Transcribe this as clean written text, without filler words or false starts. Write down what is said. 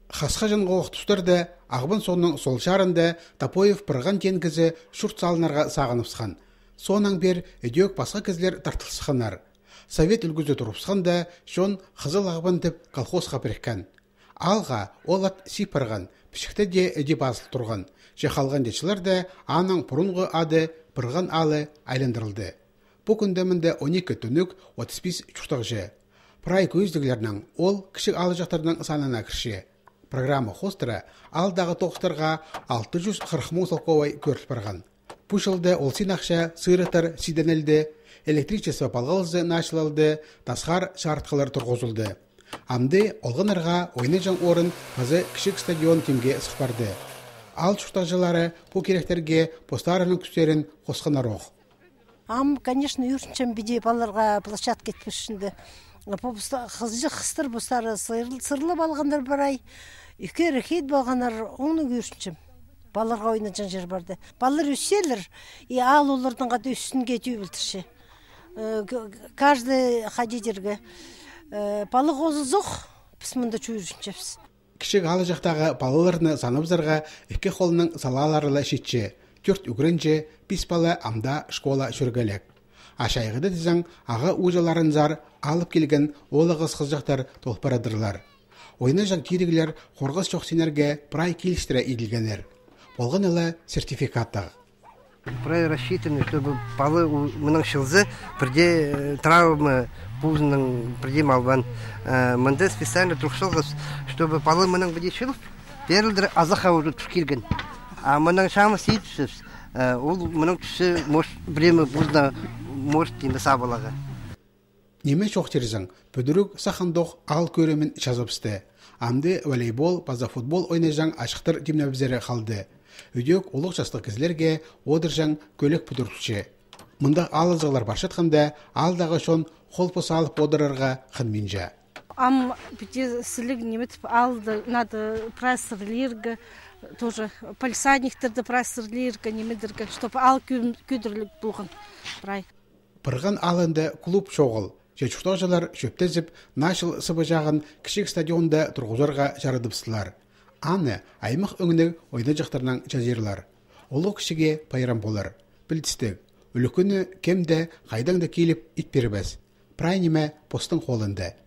Хасқа жанға оқтыстырды, ағбын соның сол шарында Тапоев пырған тенгізі шұрт салынарға сағыныпсқан. Сонан бер өдек басқа кізлер тартылсықанар. Совет үлгізі тұрыпсқанда шон қызыл ағбын деп колхозға біріккен. Алға олат сипырған, пішікті де өде басыл тұрған. Жехалған дечілер де аның бұрынғы ады пырған алы айландырылды. Бұл күндемінде 12 түнік 35 чүқтақ же. Прай көздігілерінің ол кішік алы жақтарының санына кірше. Программа хостыра алдағы тоқыстарға 640 мың солковай көріліп барған. Бұл жылды ол синақша сырытыр сиденелді, электричество палғалызы нашылалды, тасқар шартқылар тұрғызылды. Амды олғынырға ойны жан орын қазы кішік стадион темге сұқпарды. Ал чүқтақ жылары бұл керектерге постарының күстерін қосқанар оқ. Конечно, юрчен биде баларға площадка кетпішінді. Қызжы қыстыр бұстары сырлы балғандар барай, үке рахет балғанар оны көршінчім. Баларға ойнажан жер барды. Балар өсселер, ал олардың қады үстінге түй білтірші. Кажды қадедерге балық өзі зоқ, біз мұнда чүйіршінчепсіз. Кішік алы жақтағы балаларыны саныбызарға үке қолының салаларылы шетче, 4 үгірінче, 5 бала амда школа шүргелек. Ашайғыды дизаң, аға ұжаларын зар алып келген олығыз қызжақтар толпарадырлар. Ойны жақ тирігілер қорғыз чоқсенерге прай келістірі еділгенер. Болған елі сертификаттағы. Прай рассчитаны, чтобы палы мұның шылзы бірде травмы пузының бірде малбан. Мұнда специально тұрқшылғыз, чтобы палы мұның бірде шылып, берілдір азақа уже түшкелген. А мұның шамы сейтішіз, ол мұның түсі біремі бұзна может енді сабылаға. Неме шоқ терізің, бүдірік сақындоқ ал көремін жазыпсты. Амды волейбол, база футбол ойнайжаң ашықтыр демнәбізері қалды. Өдек олық жастық кізлерге одыржаң көлік бүдірікші. Мұнда алызығылар башытқанда алдағы шон қолпы салып одырырға қынменжа. Бите сілік неметіп алды, надо прайсырлерге, тоже пальсадниктарды прайсырлерге, немедерге, чтобы ал көдірлік болған. Пырған алынды клуб шоғыл. Жечуқтағжылар шөптезіп, нашыл сыбы жағын кішік стадионда тұрғызарға жарыдыпсылар. Аны аймақ өңінің ойны жақтарынан жазерлар. Олы кішіге пайрам болар. Білдістік, үлікіні кемді қайдаңда келіп ит бербәз. Прайнеме постың қолынды.